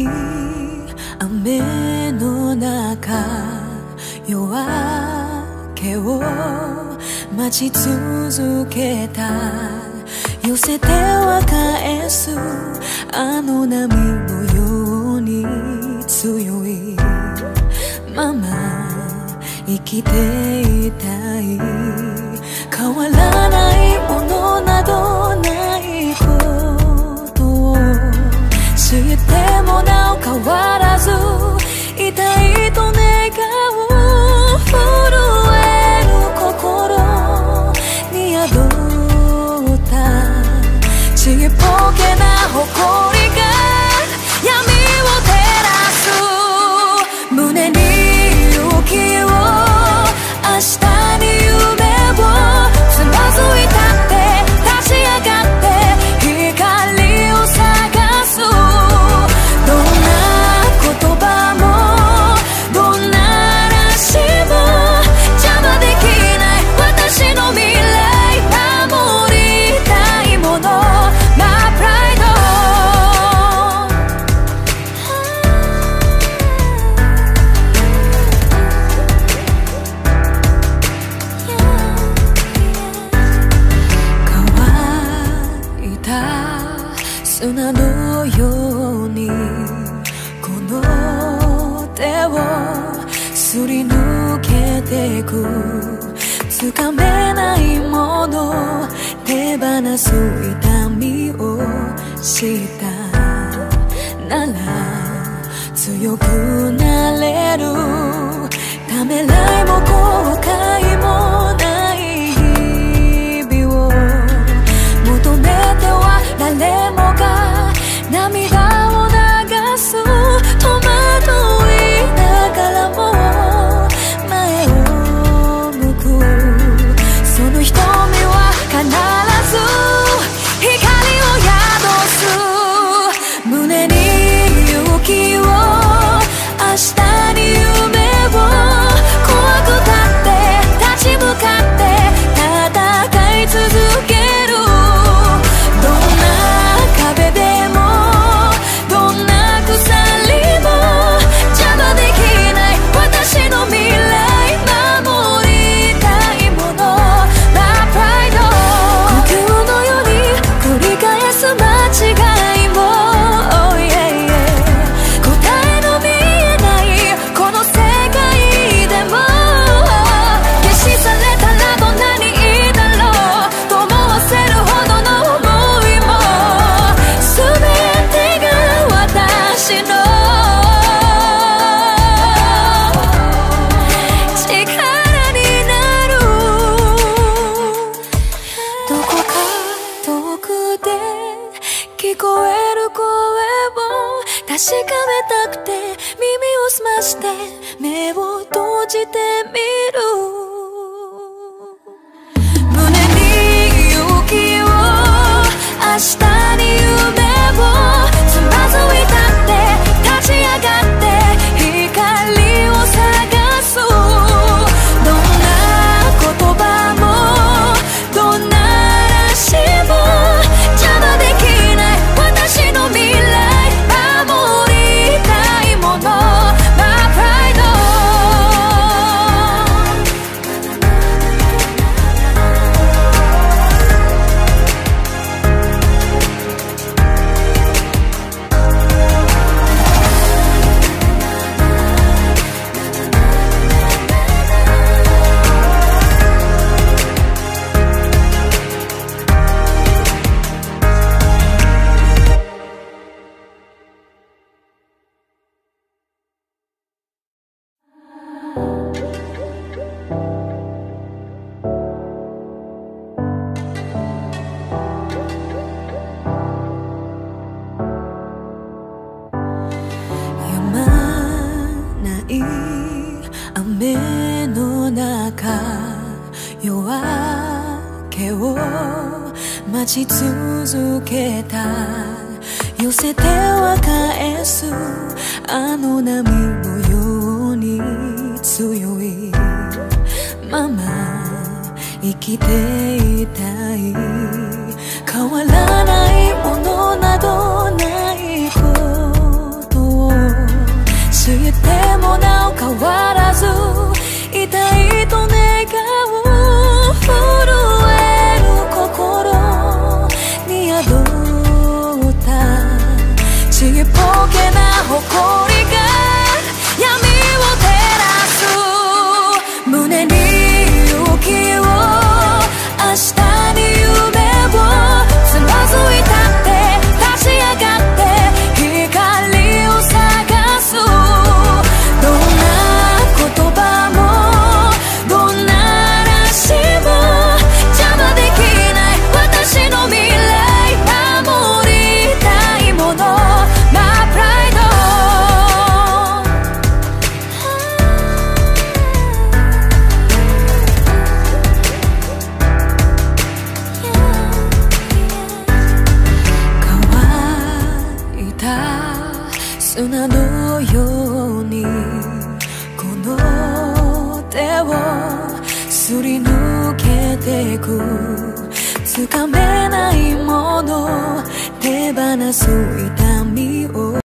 雨の中夜明けを待ち続けた寄せては返すあの波のように強いまま生きていたい変わらないものなどないことを知ってもなお変わらずいたいと願う震える心に宿ったちっぽけな誇りが闇を照らす胸に勇気を明日に夢をつまずいたって立ち上がって光を探すどんな言葉もどんな嵐も邪魔できない私の未来守りたいもの My pride 乾いた砂のようにこの手をすり抜けてくつかめないもの手放す痛みを知ったなら強くなれるためらいも後悔もない日々を求めては誰もが涙を流す戸惑いながらも前を向くその瞳は必ず光を宿す胸に勇気を明日に夢を怖くたって立ち向かって戦い続けるどんな壁でもどんな鎖も邪魔できない私の未来守りたいもの My pride 呼吸のように繰り返す間違いも、oh yeah yeah 答えの見えないこの世界でも消し去れたらどんなにいいだろうと思わせるほどの想いも全てが私の力になるどこか遠くで聞こえる声を確かめたくて耳を澄まして目を閉じてみる胸に勇気を明日に夢をつまずいたって立ち上がって光を探すどんな言葉もどんな嵐も邪魔できない私の未来守りたいもの My pride 雨の中夜明けを待ち続けた寄せては返すあの波のように強いまま生きていたい変わらないものなどないことをってもなお変わらず痛いと願う震える心に宿ったちっぽけな誇りが闇を照らす胸に勇気を明日に夢をつまずいたって立ち上がって光を探すどんな言葉もどんな嵐も邪魔できない私の未来守りたいもの My pride 乾いた砂のようにこの手をすり抜けてくつかめないもの手放す痛みを